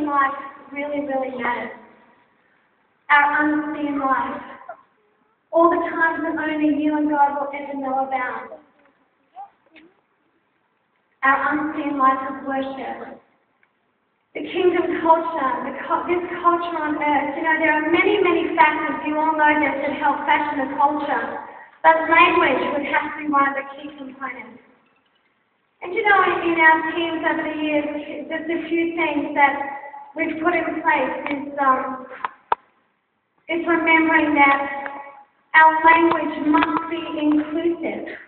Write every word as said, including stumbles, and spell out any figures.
unseen life really, really matters. Our unseen life. All the times that only you and God will ever know about. Our unseen life of worship. The kingdom culture, the, this culture on earth. You know, there are many, many factors, you all know this, that help fashion the culture. But language would have to be one of the key components. And you know, in our teams over the years, there's a few things that we've put in place is, um, is remembering that our language must be inclusive.